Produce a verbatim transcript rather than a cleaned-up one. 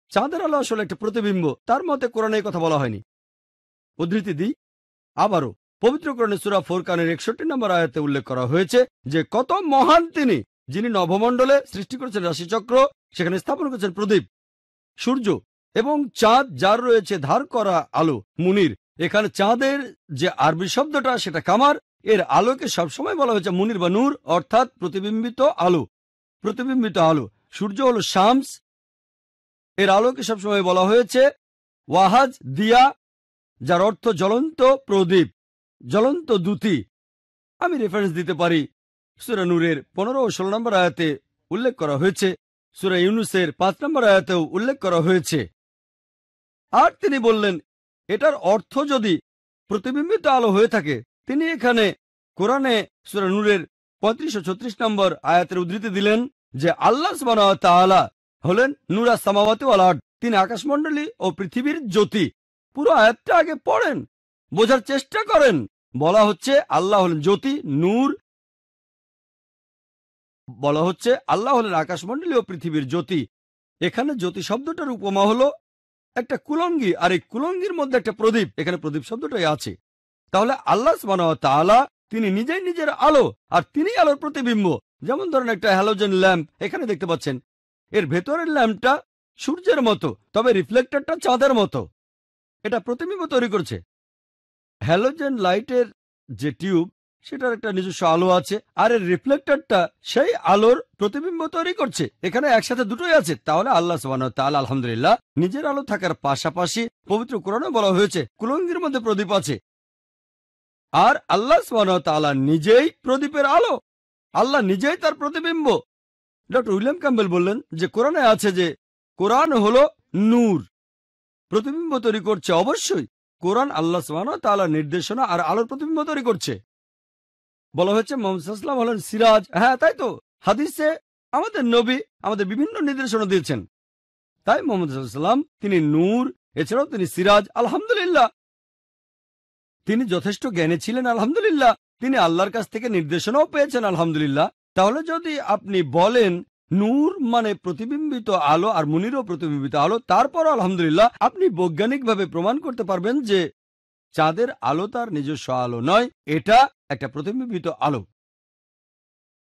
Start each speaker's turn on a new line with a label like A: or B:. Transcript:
A: চাঁদের আলো আসলে একটা প্রতিবিম্ব, তার মতে কোরআনে এই কথা বলা হয়নি। উদ্ধৃতি দিই আবারও, পবিত্র কোরআনে সূরা ফুরকানের একষট্টি নম্বর আয়াতে উল্লেখ করা হয়েছে যে কত মহান তিনি, যিনি নভমণ্ডলে সৃষ্টি করেছেন রাশিচক্র, সেখানে স্থাপন করেছেন প্রদীপ, সূর্য এবং চাঁদ, যার রয়েছে ধার করা আলো, মুনির। এখানে চাঁদের যে আরবি শব্দটা সেটা কামার, এর আলোকে সবসময় বলা হয়েছে মুনির বা নূর, অর্থাৎ প্রতিবিম্বিত আলো। প্রতিবিম্বিত আলো। সূর্য হলো শামস, এর আলোকে সবসময় বলা হয়েছে ওয়াহাজ দিয়া, যার অর্থ জ্বলন্ত প্রদীপ, জ্বলন্ত দ্যুতি। আমি রেফারেন্স দিতে পারি, সূরা নূরের পনেরো ও ষোলো নম্বর আয়াতে উল্লেখ করা হয়েছে, সূরা ইউনুসের পাঁচ নম্বর আয়াতেও উল্লেখ করা হয়েছে। আর তিনি বললেন এটার অর্থ যদি প্রতিবিম্বিত আলো হয়ে থাকে, তিনি এখানে কোরআনে সূরা নূরের পঁয়ত্রিশ ও ছত্রিশ নম্বর আয়াতের উদ্ধৃতি দিলেন যে আল্লাহ সুবহানাহু ওয়া তাআলা হলেন নূরা সামাওয়াতি ওয়াল আরদ, তিনি আকাশমণ্ডলী ও পৃথিবীর জ্যোতি। পুরো আয়াতটা আগে পড়েন, বোঝার চেষ্টা করেন। বলা হচ্ছে আল্লাহ হলেন জ্যোতি, নূর। বলা হচ্ছে আল্লাহ হলেন আকাশমণ্ডলী ও পৃথিবীর জ্যোতি। এখানে জ্যোতি শব্দটার উপমা হলো একটা কুলঙ্গি, আর এই কুলঙ্গির মধ্যে একটা প্রদীপ, এখানে প্রদীপ শব্দটাই আছে। তাহলে আল্লাহ সুবহানাহু ওয়া তাআলা তিনি নিজেই নিজের আলো, আর তিনি আলোর প্রতিবিম্ব। যেমন ধরেন একটা হ্যালোজেন ল্যাম্প এখানে দেখতে পাচ্ছেন, এর ভেতরের ল্যাম্পটা সূর্যের মতো, তবে রিফ্লেক্টরটা চাঁদের মতো। এটা প্রতিবিম্ব তৈরি করছে। হ্যালোজেন লাইটের যে টিউব, সেটার একটা নিজস্ব আলো আছে, আর এর রিফ্লেক্টরটা সেই আলোর প্রতিবিম্ব তৈরি করছে। এখানে একসাথে দুটোই আছে। তাহলে আল্লাহ সুবহানাহু ওয়া তাআলা আলহামদুলিল্লাহ নিজের আলো থাকার পাশাপাশি পবিত্র কোরআনে বলা হয়েছে কুলঙ্গির মধ্যে প্রদীপ আছে, আর আল্লাহ সুবহানাহু ওয়া তাআলা নিজেই প্রদীপের আলো, আল্লাহ নিজেই তার প্রতিবিম্ব। ডক্টর উইলিয়াম ক্যাম্বেল বললেন যে কোরআনে আছে যে কোরআন হলো নূর, প্রতিবিম্ব তৈরি করছে। অবশ্যই কোরআন আল্লাহ সুবহানাহু ওয়া তাআলার নির্দেশনা আর আলোর প্রতিবিম্ব তৈরি করছে। বলা হয়েছে মুহাম্মদ সাল্লাল্লাহু আলাইহি ওয়াসাল্লাম হলেন সিরাজ। হ্যাঁ, তাই তো, হাদিসে আমাদের নবী আমাদের বিভিন্ন নির্দেশনা দিয়েছেন। তাই মুহাম্মদ সাল্লাল্লাহু আলাইহি ওয়াসাল্লাম তিনি নূর, এছাড়াও তিনি সিরাজ। আলহামদুলিল্লাহ, তিনি যথেষ্ট জ্ঞানী ছিলেন। আলহামদুলিল্লাহ, তিনি আল্লাহর কাছ থেকে নির্দেশনাও পেয়েছেন। আলহামদুলিল্লাহ। তাহলে যদি আপনি বলেন নূর মানে প্রতিবিম্বিত আলো আর মুনিরও প্রতিবিম্বিত আলো, তারপর আলহামদুলিল্লাহ আপনি বৈজ্ঞানিকভাবে প্রমাণ করতে পারবেন যে চাঁদের আলো তার নিজস্ব আলো নয়, এটা একটা প্রতিবিম্বিত আলো।